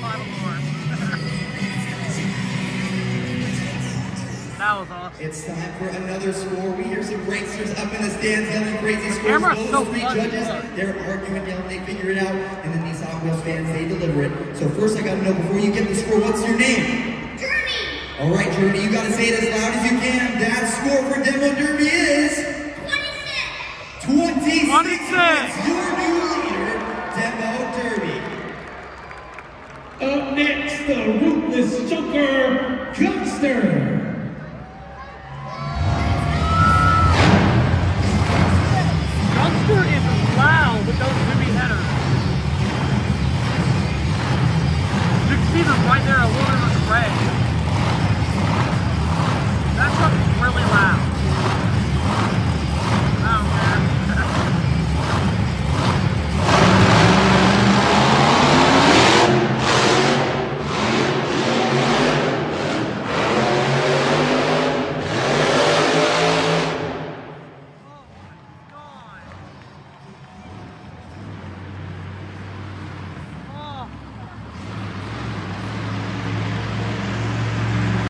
final score. That was awesome. It's time for another score. We hear some greatsters up in the stands yelling crazy scores. Camera's Those so three fun. judges, they're arguing, yelling, they figure it out, and then these Hot Wheels fans, they deliver it. So first I gotta know, before you get the score, what's your name? Journey. All right, Journey, you gotta say it as loud as you can. That score for Demo Derby is 26. 26. 26. Your new leader, Demo Derby. Up next, the Ruthless Junker, Gunster.